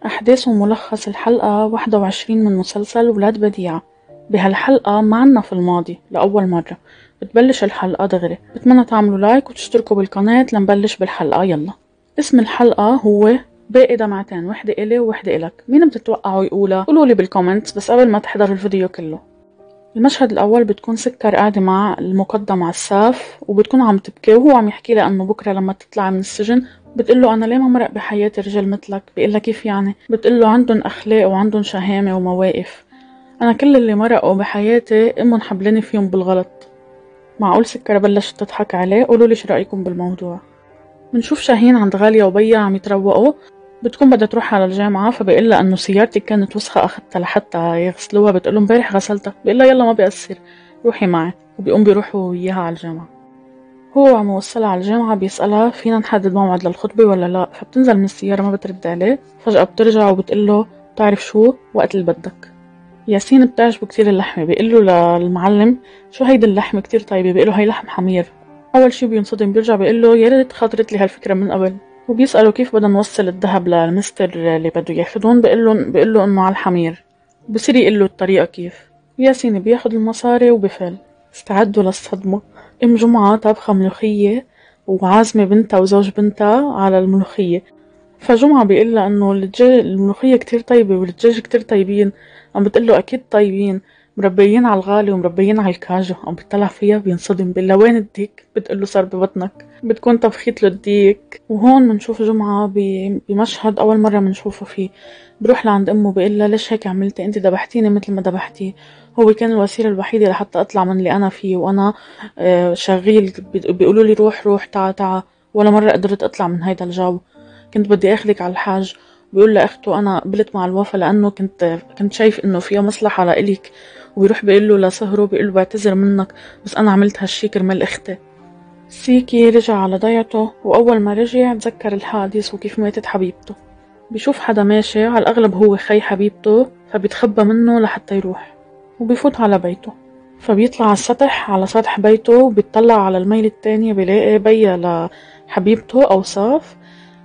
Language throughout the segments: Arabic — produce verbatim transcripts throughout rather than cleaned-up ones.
أحداث وملخص الحلقة واحدة وعشرين من مسلسل ولاد بديعة. بهالحلقة معنا في الماضي لأول مرة. بتبلش الحلقة دغري. بتمنى تعملوا لايك وتشتركوا بالقناة لنبلش بالحلقة. يلا. اسم الحلقة هو باقي دمعتين، وحدة إلي ووحدة إلك. مين بتتوقعوا يقولها؟ قولولي بالكومنتس بس قبل ما تحضروا الفيديو كله. المشهد الأول بتكون سكر قاعدة مع المقدم عساف وبتكون عم تبكي وهو عم يحكي لها إنه بكرة لما تطلع من السجن بتقله أنا ليه ما مرق بحياتي رجال مثلك. بيقلها كيف يعني؟ بتقله عندن أخلاق وعندن شهامة ومواقف، أنا كل اللي مرقوا بحياتي إمن حبلني فيهم بالغلط. معقول سكر بلشت تضحك عليه؟ قولولي شو رأيكم بالموضوع. بنشوف شاهين عند غالية وبيا عم يتروقوا. بتكون بدها تروح على الجامعة فبقلها إنه سيارتي كانت وسخة أخدتها لحتى يغسلوها. بتقله امبارح غسلتها. بقلها يلا ما بيأثر روحي معي، وبيقوم بيروحوا وياها على الجامعة. هو عم يوصلها على الجامعة بيسألها فينا نحدد موعد للخطبة ولا لا، فبتنزل من السيارة ما بترد عليه. فجأة بترجع وبتقله بتعرف شو وقت اللي بدك. ياسين بتعجبه كتير اللحمة. بيقله للمعلم شو هيدي اللحمة كتير طيبة. بيقله هي لحم حمير. أول شي بينصدم، بيرجع بيقله يا ريت خاطرت لي هالفكرة من قبل. وبيسأله كيف بدنا نوصل الذهب للمستر اللي بده ياخدون. بيقله بيقله إنه على الحمير. بصير يقله الطريقة كيف. ياسين بياخد المصاري وبفل. استعدوا للصدمة. ام جمعة طابخة ملوخية وعازمة بنتها وزوج بنتها على الملوخية. فجمعة بيقلها انه الدجاج الملوخية كتير طيبة والدجاج كتير طيبين. عم بتقله اكيد طيبين، مربيين على الغالي ومربيين على الكاجو. عم بيطلع فيها بينصدم، بيقلها وين الديك؟ بتقله صار ببطنك. بتكون طبخيت له الديك. وهون بنشوف جمعة بمشهد اول مرة بنشوفه فيه. بروح لعند امه بيقلها ليش هيك عملتي؟ انت دبحتيني مثل ما دبحتيه. هو كان الوسيلة الوحيدة لحتى اطلع من اللي انا فيه، وانا آه شغيل. بيقولوا لي روح روح تعا تعا، ولا مرة قدرت اطلع من هيدا الجو. كنت بدي اخذك على الحاج. بيقول لاخته انا قبلت مع الوفا لانه كنت كنت شايف انه فيها مصلحه لإلك. وبيروح بيقول له لسهره بيقول له بعتذر منك بس انا عملت هالشي كرمال اختي. سيكي رجع على ضيعته، واول ما رجع تذكر الحادث وكيف ماتت حبيبته. بيشوف حدا ماشي، على الاغلب هو خي حبيبته، فبيتخبى منه لحتى يروح. وبيفوت على بيته. فبيطلع على السطح على سطح بيته وبيطلع على الميل التانية بيلاقي بيا لحبيبته اوصاف.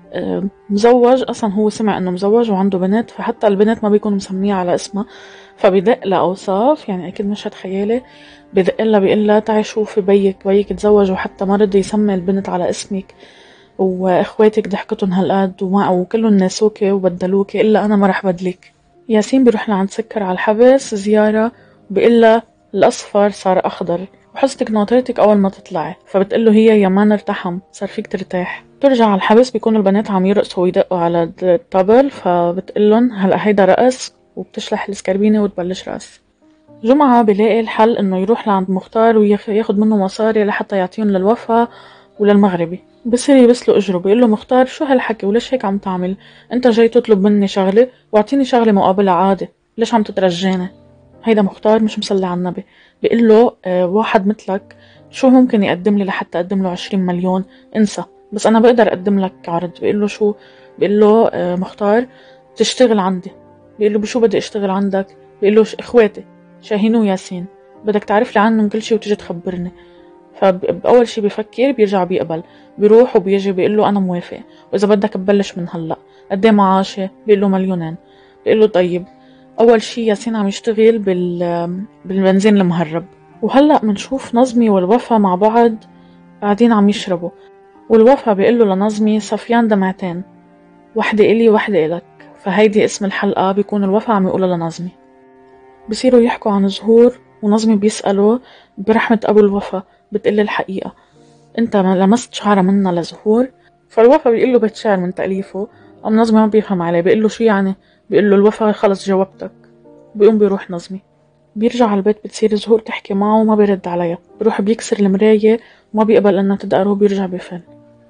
مزوج اصلا، هو سمع انه مزوج وعنده بنت، فحتى البنت ما بيكون مسميه على اسمها. فبيدق لها اوصاف، يعني اكيد مشهد خيالي. بدق لها بيقول لها تعي شوفي بيك بيك تزوج وحتى ما رضي يسمي البنت على اسمك، واخواتك ضحكتن هالقد وكلهم ناسوكي وبدلوكي الا انا ما رح بدلك. ياسين بيروح لعند سكر على الحبس زياره وبيقول لها الاصفر صار اخضر وحستك ناطرتك اول ما تطلعي. فبتقله هي يا ما نرتحم صار فيك ترتاح. ترجع على الحبس بيكون البنات عم يرقصوا ويدقوا على الطبل، فبتقلن هلا هيدا رقص، وبتشلح السكربينة وتبلش رقص. جمعة بيلاقي الحل انه يروح لعند مختار وياخد منه مصاري لحتى يعطيهم للوفا وللمغربي. بصير يبسله اجره. بيقول له مختار شو هالحكي وليش هيك عم تعمل؟ انت جاي تطلب مني شغله واعطيني شغله مقابلها عادي، ليش عم تترجاني؟ هيدا مختار مش مصلي على النبي. بيقول له اه واحد مثلك شو ممكن يقدم لي لحتى اقدم له عشرين مليون؟ انسى، بس انا بقدر اقدم لك عرض. بيقول له شو؟ بيقول له اه مختار تشتغل عندي. بيقول له بشو بدي اشتغل عندك؟ بيقول له اخواتي شاهين وياسين بدك تعرف لي عنهم كل شي وتجي تخبرني. فبأول شي بفكر بيرجع بيقبل. بيروح وبيجي بيقول له انا موافق، واذا بدك ببلش من هلا. قد ايه معاشي؟ بيقول له مليونين. بيقول له طيب. اول شي ياسين عم يشتغل بال بالبنزين المهرب. وهلا بنشوف نظمي والوفا مع بعض قاعدين عم يشربوا. والوفا بيقول له لنظمي صفيان دمعتين، وحده الي وحده الك. فهيدي اسم الحلقه. بيكون الوفا عم يقولها لنظمي. بصيروا يحكوا عن زهور ونظمي بيسأله برحمة أبو الوفا بتقلي الحقيقة انت ما لمست شعرة منا لزهور؟ فالوفا بيقله بيت شعر من تأليفه. أم نظمي ما بيفهم عليه. بيقله شو يعني؟ بيقله الوفا خلص جاوبتك. بيقوم بيروح نظمي. بيرجع على البيت بتصير زهور تحكي معه وما بيرد عليها. بيروح بيكسر المراية وما بيقبل انها تدقره. بيرجع بفل.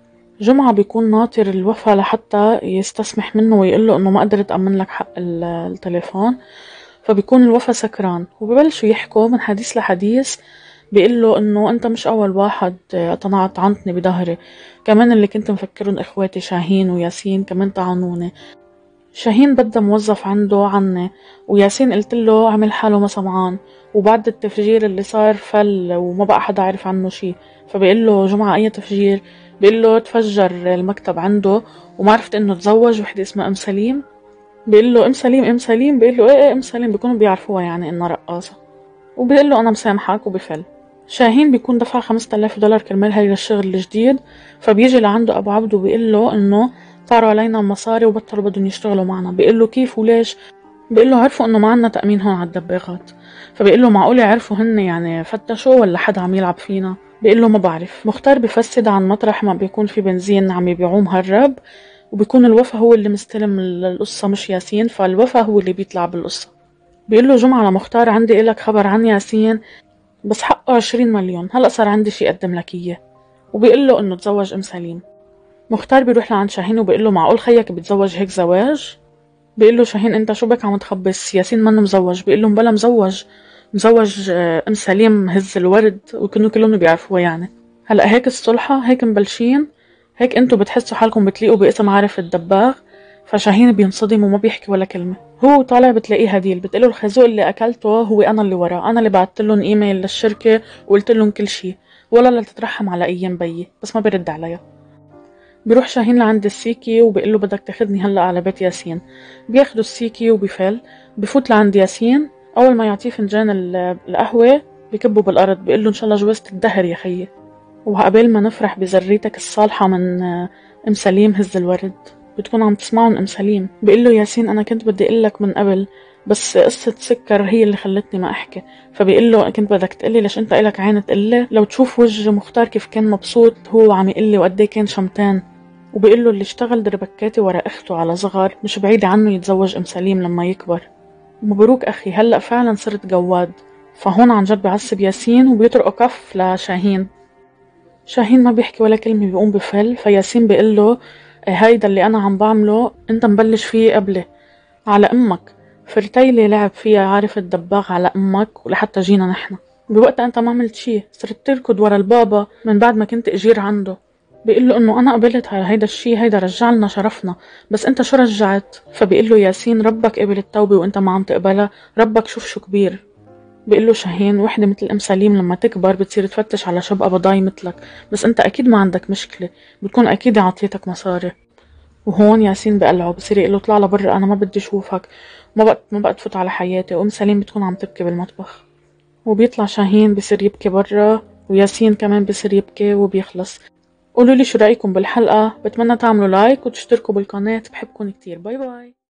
جمعة بيكون ناطر الوفا لحتى يستسمح منه ويقله انه ما قدرت أمن لك حق التليفون. فبيكون الوفا سكران وببلشوا يحكوا من حديث لحديث. بيقله انه انت مش اول واحد طعنتني بظهري، كمان اللي كنت مفكرون اخواتي شاهين وياسين كمان طعنوني. شاهين بدأ موظف عنده عني، وياسين قلت له عمل حاله ما سمعان، وبعد التفجير اللي صار فل وما بقى حدا عارف عنه شي. فبيقول له جمعة اي تفجير؟ بيقول له تفجر المكتب عنده وما عرفت انه تزوج وحدة اسمها ام سليم. بيقول له ام سليم ام سليم، بيقول له ايه ايه ام سليم، بيكونوا بيعرفوها يعني انها رقاصة، وبيقول له انا مسامحك وبفل. شاهين بيكون دفع خمسة آلاف دولار كرمال هاي الشغل الجديد، فبيجي لعنده ابو عبده وبيقول له انه صاروا علينا المصاري وبطلوا بدهم يشتغلوا معنا. بيقول له كيف وليش؟ بيقول له عرفوا انه ما عنا تأمين هون على الدباغات. فبيقول له معقول عرفوا هن يعني فتشوا ولا حدا عم يلعب فينا؟ بيقول له ما بعرف. مختار بفسد عن مطرح ما بيكون في بنزين عم يبيعوه مهرب، وبيكون الوفا هو اللي مستلم القصة مش ياسين، فالوفا هو اللي بيطلع بالقصة. بيقول له جمعة لمختار عندي إلك خبر عن ياسين بس حقه عشرين مليون، هلأ صار عندي شي أقدم لك إياه. وبيقول له إنه تزوج أم سليم. مختار بيروح لعند شاهين وبيقول له معقول خيك بيتزوج هيك زواج؟ بيقول له شاهين انت شو بك عم تخبص، ياسين منه مزوج. بيقول له بلا مزوج، مزوج آه، ام سليم هز الورد، وكانوا كلهم بيعرفوها يعني. هلا هيك الصلحة، هيك مبلشين، هيك انتو بتحسوا حالكم بتليقوا باسم عارف الدباغ. فشاهين بينصدم وما بيحكي ولا كلمة. هو طالع بتلاقيه هديل بتقله الخازوق اللي اكلته هو انا اللي وراه، انا اللي بعت لهم ايميل للشركة وقلت لهم كل شي، ولا لا تترحم على ايام بيي، بس ما برد عليها. بيروح شاهين لعند السيكي وبيقول له بدك تاخدني هلا على بيت ياسين. بياخده السيكي وبيفل. بفوت لعند ياسين، اول ما يعطيه فنجان ال- القهوه بكبه بالارض. بيقول له ان شاء الله جوزت الدهر يا خيي، وعقبال ما نفرح بذريتك الصالحه من آه، ام سليم هز الورد. بتكون عم تسمعهم ام سليم. بيقول له ياسين انا كنت بدي اقول لك من قبل، بس قصة سكر هي اللي خلتني ما احكي. فبيقول له كنت بدك تقلي ليش انت الك عين تقلي؟ لو تشوف وجه مختار كيف كان مبسوط هو عم يقلي وقد كان شمتان. وبيقول له اللي اشتغل دربكاتي ورا اخته على صغر مش بعيد عنه يتزوج ام سليم لما يكبر. مبروك اخي، هلا فعلا صرت جواد. فهون عن جد بعصب ياسين وبيطرقه كف لشاهين. شاهين ما بيحكي ولا كلمة، بيقوم بفل. فياسين بيقول له "إيه هيدا اللي انا عم بعمله انت مبلش فيه قبلي على امك، فرتيلي لعب فيها عارف الدباغ على امك ولحتى جينا نحن. بوقتها انت ما عملت شي، صرت تركض ورا البابا من بعد ما كنت اجير عنده. بيقول له انه انا قبلت على هيدا الشي، هيدا رجع لنا شرفنا، بس انت شو رجعت؟ فبيقول له ياسين ربك قبل التوبة وانت ما عم تقبلها، ربك شوف شو كبير. بيقول له شاهين وحدة مثل ام سليم لما تكبر بتصير تفتش على شب قبضاي مثلك، بس انت اكيد ما عندك مشكلة، بتكون اكيد عطيتك مصاري. وهون ياسين بقلعه، بصير يقول له اطلع لبرا انا ما بدي اشوفك، ما بقى ما بقى تفوت على حياتي. وام سليم بتكون عم تبكي بالمطبخ. وبيطلع شاهين بصير يبكي برا، وياسين كمان بصير يبكي وبيخلص. قولوا لي شو رأيكم بالحلقة، بتمنى تعملوا لايك وتشتركوا بالقناة، بحبكم كتير. باي باي.